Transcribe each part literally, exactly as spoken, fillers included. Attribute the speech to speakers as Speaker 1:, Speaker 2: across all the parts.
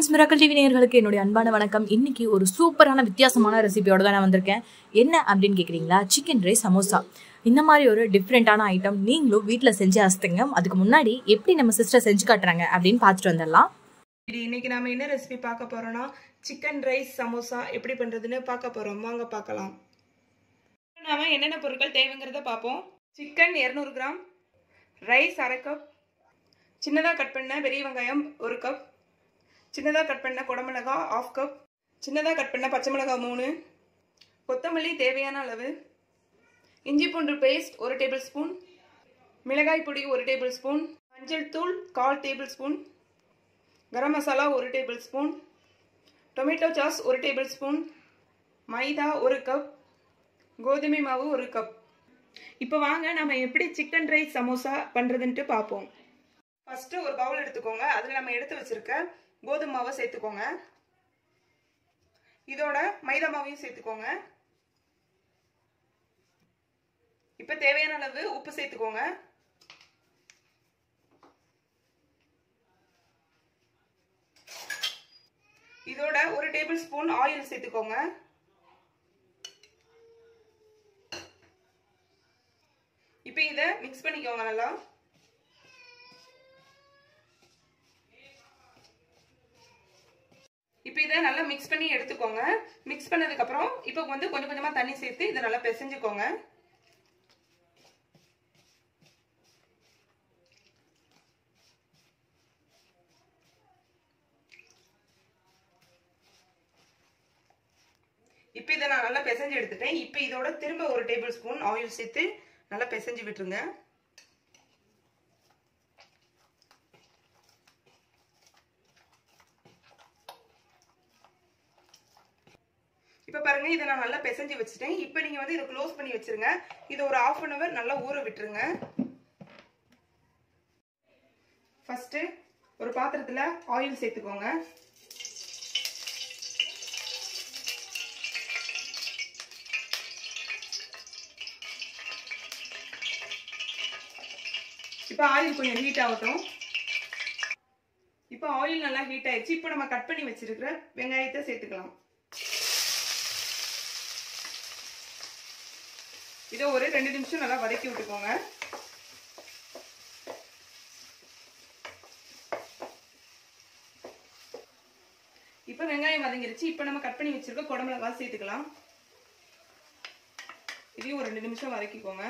Speaker 1: Friends, miracle TV நேயர்களுக்கு என்னுடைய அன்பான வணக்கம். இன்னைக்கு ஒரு சூப்பரான வித்தியாசமான ரெசிபியோட தான் நான் வந்திருக்கேன். என்ன அப்படின்னு கேட்குறீங்களா? Chicken rice samosa. இந்த மாதிரி ஒரு டிஃப்ரெண்ட்டான ஐட்டம் நீங்களும் வீட்டில் செஞ்சு அசத்துங்க. அதுக்கு முன்னாடி எப்படி நம்ம சிஸ்டர் செஞ்சு காட்டுறாங்க அப்படின்னு பார்த்துட்டு வந்துடலாம்.
Speaker 2: இன்னைக்கு நாம என்ன ரெசிபி பார்க்க போறோம்னா சிக்கன் ரைஸ் சமோசா எப்படி பண்றதுன்னு பார்க்க போறோம். வாங்க பார்க்கலாம். நாம என்னென்ன பொருட்கள் தேவைங்கிறத பார்ப்போம். சிக்கன் இருநூறு கிராம், ரைஸ் அரை கப், சின்னதாக கட் பண்ண பெரிய வெங்காயம் ஒரு கப், சின்னதாக கட் பண்ண குடமிளகாய் ஆஃப் கப், சின்னதாக கட் பண்ண பச்சை மிளகாய் மூணு, கொத்தமல்லி தேவையான அளவு, இஞ்சி பூண்டு பேஸ்ட் ஒரு டேபிள் ஸ்பூன், மிளகாய் பொடி ஒரு டேபிள் ஸ்பூன், மஞ்சள் தூள் கால் டேபிள் ஸ்பூன், கரம் மசாலா ஒரு டேபிள் ஸ்பூன், டொமேட்டோ சாஸ் ஒரு டேபிள் ஸ்பூன், மைதா ஒரு கப், கோதுமை மாவு ஒரு கப். இப்போ வாங்க நம்ம எப்படி சிக்கன் ரைஸ் சமோசா பண்ணுறதுன்ட்டு பார்ப்போம். ஃபஸ்ட்டு ஒரு பவுல் எடுத்துக்கோங்க. அதில் நம்ம எடுத்து வச்சிருக்க கோதுமை மாவை சேர்த்துக்கோங்க. இதோட மைதா மாவையும் சேர்த்துக்கோங்க. இப்போ தேவையான அளவு உப்பு சேர்த்துக்கோங்க. இதோட ஒரு டேபிள் ஸ்பூன் ஆயில் சேர்த்துக்கோங்க. இப்போ இதை மிக்ஸ் பண்ணிக்கோங்க நல்லா. இப்போ இதை நல்லா மிக்ஸ் பண்ணி எடுத்துக்கோங்க. மிக்ஸ் பண்ணதுக்கு அப்புறம் இப்போ வந்து கொஞ்சம் கொஞ்சமா தண்ணி சேர்த்து இதை நல்லா பிசைஞ்சுக்கோங்க. இப்போ இதை நான் நல்லா பிசைஞ்சு எடுத்துட்டேன். இப்போ இதோட திரும்ப ஒரு டேபிள் ஸ்பூன் ஆயில் சேர்த்து நல்லா பிசைஞ்சு விட்டுருங்க. இப்போ பாருங்க, இதை நான் நல்லா பிசைஞ்சு வச்சுட்டேன். இப்போ நீங்க வந்து இதை க்ளோஸ் பண்ணி வச்சிருங்க. இதை ஒரு ஹாஃப் அன் அவர் நல்லா ஊற விட்டுருங்க. ஃபர்ஸ்ட் ஒரு பாத்திரத்துல ஆயில் சேர்த்துக்கோங்க. இப்போ ஆயில் கொஞ்சம் ஹீட் ஆகட்டும். இப்போ ஆயில் நல்லா ஹீட் ஆயிடுச்சு. இப்போ நம்ம கட் பண்ணி வச்சிருக்கிற வெங்காயத்தை சேர்த்துக்கலாம். இதை ஒரு ரெண்டு நிமிஷம் நல்லா வதக்கி விட்டுக்கோங்க. இப்போ வெங்காயம் வதங்கிருச்சு. இப்போ நம்ம கட் பண்ணி வச்சிருக்க குடமிளகாய் சேர்த்துக்கலாம். இதையும் ஒரு ரெண்டு நிமிஷம் வதக்கிக்கோங்க.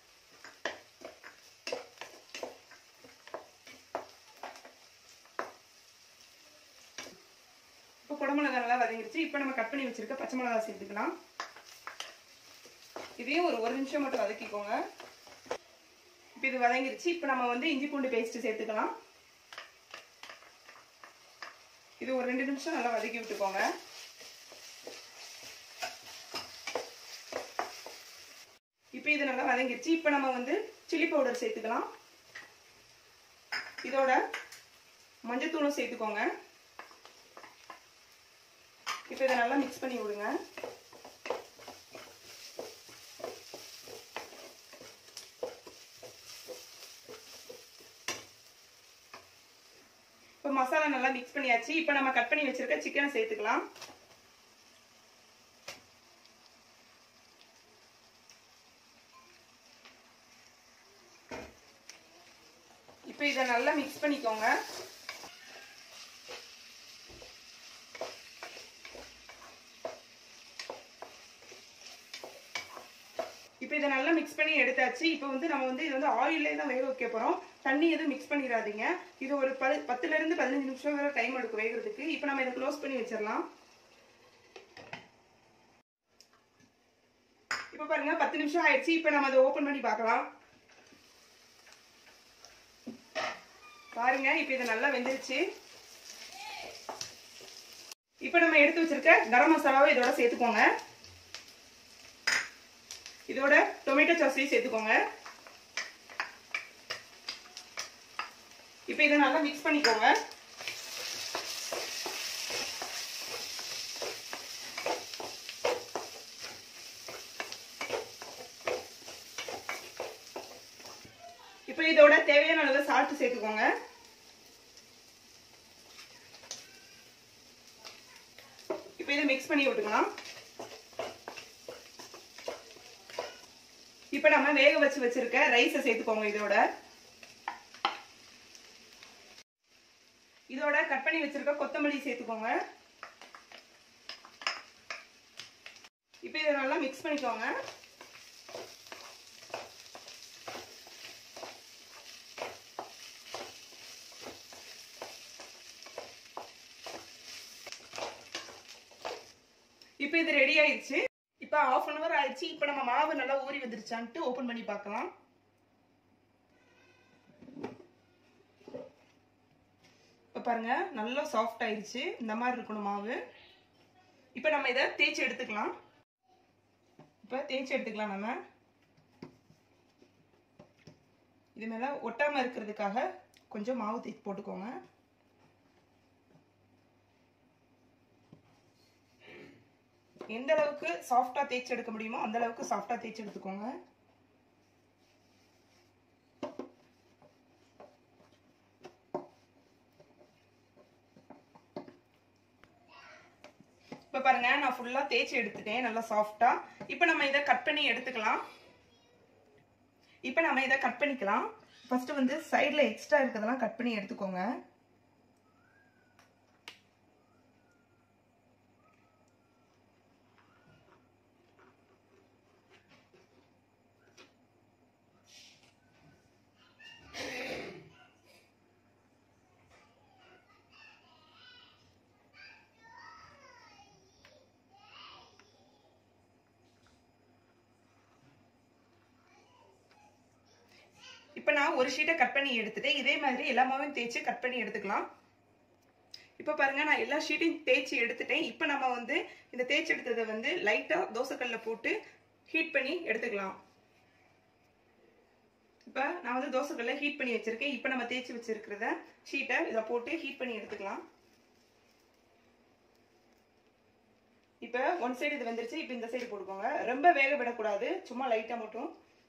Speaker 2: இப்போ குடமிளகாய் நல்லா வதங்கிருச்சு. இப்போ நம்ம கட் பண்ணி வச்சிருக்க பச்சை மிளகாய் சேர்த்துக்கலாம். இதையும் ஒரு ஒரு நிமிஷம் மட்டும் வதக்கிக்கோங்க. இப்போ இது வதங்கிருச்சு. இப்போ நம்ம வந்து இஞ்சி பூண்டு பேஸ்ட் சேர்த்துக்கலாம். இது ஒரு ரெண்டு நிமிஷம் நல்லா வதக்கி விட்டுக்கோங்க. இப்போ இது நல்லா வதங்கிருச்சு. இப்போ நம்ம வந்து சில்லி பவுடர் சேர்த்துக்கலாம். இதோட மஞ்சள் தூளும் சேர்த்துக்கோங்க. இப்போ இதை நல்லா மிக்ஸ் பண்ணி விடுங்க. இப்போ மசாலா நல்லா மிக்ஸ் பண்ணியாச்சு. இப்போ நம்ம கட் பண்ணி வச்சிருக்க சிக்கனை சேர்த்துக்கலாம். இப்போ இதை நல்லா மிக்ஸ் பண்ணிக்கோங்க. இப்போ இதை நல்லா மிக்ஸ் பண்ணி எடுத்தாச்சு. இப்போ வந்து நம்ம வந்து இது வந்து ஆயிலே தான் வேக வைக்க போறோம். தண்ணி எதுவும் மிக்ஸ் பண்ணிடாதீங்க. இது ஒரு பத்து பத்துல இருந்து பதினஞ்சு நிமிஷம் வரை டைம் எடுக்கும் வேகிறதுக்கு. இப்போ நம்ம இதை க்ளோஸ் பண்ணி வச்சிடலாம். இப்போ பாருங்க, பத்து நிமிஷம் ஆயிடுச்சு. இப்போ நம்ம அதை ஓபன் பண்ணி பார்க்கலாம். பாருங்க, இப்போ இது நல்லா வெந்துருச்சு. இப்போ நம்ம எடுத்து வச்சிருக்க கரம் மசாலாவை இதோட சேர்த்துக்கோங்க. இதோட டொமேட்டோ சாஸையும் சேர்த்துக்கோங்க. இப்போ இதை நல்லா மிக்ஸ் பண்ணிக்கோங்க. இப்போ இதோட தேவையான அளவு சால்ட் சேர்த்துக்கோங்க. இதை மிக்ஸ் பண்ணி விட்டுக்கலாம். இப்போ நம்ம வேக வச்சு வச்சிருக்க ரைஸை சேர்த்துக்கோங்க. இதோட இதோட கட் பண்ணி வச்சிருக்க கொத்தமல்லி சேர்த்துக்கோங்க. இப்போ இதை நல்லா மிக்ஸ் பண்ணிக்கோங்க. இப்போ இது ரெடி ஆயிடுச்சு. இப்போ ஹாஃப் அன் அவர் ஆயிடுச்சு. இப்போ நம்ம மாவு நல்லா ஊறி வந்துருச்சான்ட்டு ஓபன் பண்ணி பார்க்கலாம். இப்போ பாருங்க நல்லா சாஃப்ட் ஆயிடுச்சு. இந்த மாதிரி இருக்கணும் மாவு. இப்போ நம்ம இதை தேய்ச்சி எடுத்துக்கலாம். இப்போ தேய்ச்சி எடுத்துக்கலாம். நம்ம இது மேல ஒட்டாம இருக்கிறதுக்காக கொஞ்சம் மாவு தேய்ச்சி போட்டுக்கோங்க. எந்த அளவுக்கு சாஃப்டா தேய்ச்சி எடுக்க முடியுமோ அந்த அளவுக்கு சாஃப்டா தேய்ச்சி எடுத்துக்கோங்க. இப்ப பாருங்க நான் ஃபுல்லா தேய்ச்சி எடுத்துட்டேன் நல்லா சாஃப்டா. இப்போ நம்ம இதை கட் பண்ணி எடுத்துக்கலாம். இப்போ நம்ம இதை கட் பண்ணிக்கலாம். ஃபர்ஸ்ட் வந்து சைடுல எக்ஸ்ட்ரா இருக்கிறதெல்லாம் கட் பண்ணி எடுத்துக்கோங்க. இப்போ நான் ஒரு ஷீட்டை கட் பண்ணி எடுத்துட்டேன். இதே மாதிரி எல்லா மாவையும் தேய்ச்சி கட் பண்ணி எடுத்துக்கலாம். இப்போ பாருங்க நான் எல்லா ஷீட்டையும் தேய்ச்சி எடுத்துட்டேன். இப்போ நம்ம வந்து இந்த தேய்ச்சி எடுத்ததை வந்து லைட்டா தோசைக்கல்ல போட்டு ஹீட் பண்ணி எடுத்துக்கலாம். இப்போ நான் வந்து தோசைக்கல்ல ஹீட் பண்ணி வச்சிருக்கேன். இப்போ நம்ம தேய்ச்சி வச்சிருக்கிறத ஷீட்டை இதை போட்டு ஹீட் பண்ணி எடுத்துக்கலாம். இப்போ ஒன் சைடு இது வந்துருச்சு. இப்போ இந்த சைடு போட்டுக்கோங்க. ரொம்ப வேக விடக்கூடாது, சும்மா லைட்டா மட்டும்.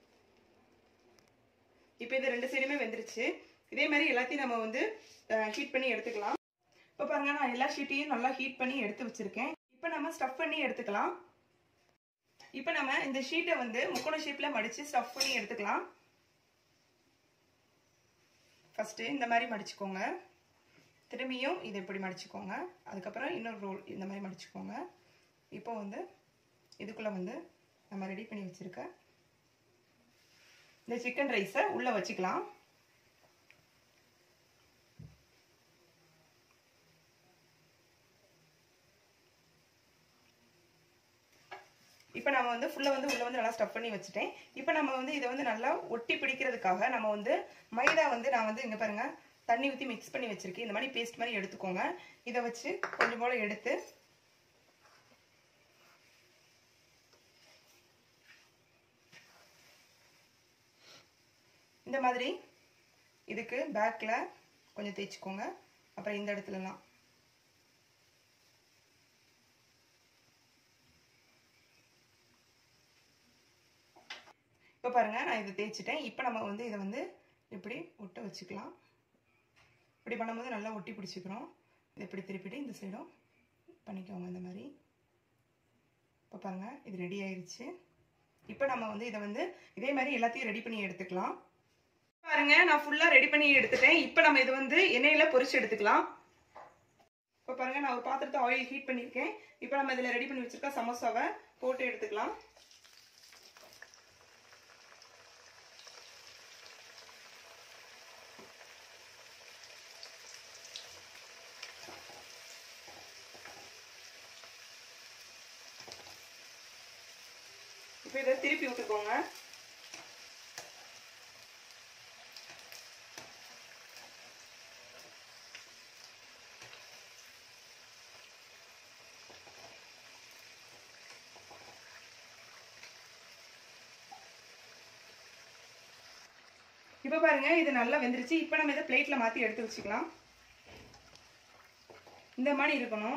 Speaker 2: இப்போ இது ரெண்டு சைடுமே வெந்துருச்சு. இதே மாதிரி எல்லாத்தையும் நம்ம வந்து ஹீட் பண்ணி எடுத்துக்கலாம். இப்போ பாருங்க நான் எல்லா ஷீட்டையும் நல்லா ஹீட் பண்ணி எடுத்து வச்சிருக்கேன். இப்போ நம்ம ஸ்டஃப் பண்ணி எடுத்துக்கலாம். இப்போ நம்ம இந்த ஷீட்டை வந்து முக்கோண ஷேப்ல மடிச்சு ஸ்டஃப் பண்ணி எடுத்துக்கலாம். ஃபர்ஸ்ட் இந்த மாதிரி மடிச்சுக்கோங்க. திரும்பியும் இதை இப்படி மடிச்சுக்கோங்க. அதுக்கப்புறம் இன்னொரு ரோல் இந்த மாதிரி மடிச்சுக்கோங்க. இப்போ வந்து இதுக்குள்ள வந்து நம்ம ரெடி பண்ணி வச்சிருக்க இந்த சிக்கன் ரைஸை உள்ள வச்சுக்கலாம். இப்போ நம்ம வந்து ஃபுல்லா வந்து உள்ள வந்து நல்லா ஸ்டஃப் பண்ணி வச்சுட்டேன். இப்போ நம்ம வந்து இதை வந்து நல்லா ஒட்டி பிடிக்கிறதுக்காக நம்ம வந்து மைதா வந்து நான் வந்து இங்க பாருங்க தண்ணி ஊற்றி மிக்ஸ் பண்ணி வச்சிருக்கேன். இந்த மாதிரி பேஸ்ட் மாதிரி எடுத்துக்கோங்க. இதை வச்சு கொஞ்சம் போல எடுத்து இந்த மாதிரி இதுக்கு பேக்ல கொஞ்சம் தேய்ச்சிக்கோங்க. அப்புறம் இந்த இடத்துலலாம் இப்போ பாருங்க நான் இதை தேய்ச்சிட்டேன். இப்போ நம்ம வந்து இதை வந்து இப்படி ஒட்ட வச்சுக்கலாம். இப்படி பண்ணும்போது நல்லா ஒட்டி பிடிச்சிக்கிறோம். இதை இப்படி திருப்பிட்டு இந்த சைடும் பண்ணிக்கோங்க இந்த மாதிரி. இப்போ பாருங்க இது ரெடி ஆயிடுச்சு. இப்போ நம்ம வந்து இதை வந்து இதே மாதிரி எல்லாத்தையும் ரெடி பண்ணி எடுத்துக்கலாம். பாருங்க நான் ஃபுல்லா ரெடி பண்ணி எடுத்துட்டேன். இப்போ நம்ம இது வந்து எண்ணெயில பொரிச்சு எடுத்துக்கலாம். இப்போ பாருங்க நான் ஒரு பாத்திரத்தை ஆயில் ஹீட் பண்ணியிருக்கேன். இப்போ நம்ம இதில் ரெடி பண்ணி வச்சிருக்க சமோசாவை போட்டு எடுத்துக்கலாம். இப்போ இதை திருப்பி விட்டுக்கோங்க. இப்போ பாருங்க இது நல்லா வெந்துருச்சு. இப்போ நம்ம இதை பிளேட்ல மாத்தி எடுத்து வச்சுக்கலாம். இந்த மாதிரி இருக்கணும்.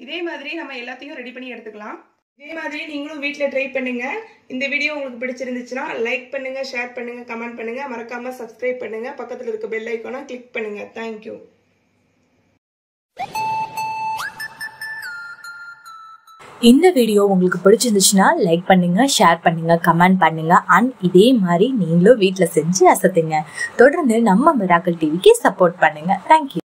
Speaker 2: இதே மாதிரி நம்ம எல்லாத்தையும் ரெடி பண்ணி எடுத்துக்கலாம். இதே மாதிரி நீங்களும் வீட்டில் ட்ரை பண்ணுங்க. இந்த வீடியோ உங்களுக்கு பிடிச்சிருந்துச்சுன்னா லைக் பண்ணுங்க, ஷேர் பண்ணுங்க, கமெண்ட் பண்ணுங்க, மறக்காம சப்ஸ்கிரைப் பண்ணுங்க, பக்கத்தில் இருக்க பெல் ஐக்கானை கிளிக் பண்ணுங்க. தேங்க்யூ.
Speaker 1: இந்த வீடியோ உங்களுக்கு பிடிச்சிருந்துச்சுன்னா லைக் பண்ணுங்க, ஷேர் பண்ணுங்க, கமெண்ட் பண்ணுங்க. அண்ட் இதே மாதிரி நீங்களும் வீட்டில் செஞ்சு அசத்துங்க. தொடர்ந்து நம்ம மிராக்கிள் டிவிக்கு சப்போர்ட் பண்ணுங்க. தேங்க்யூ.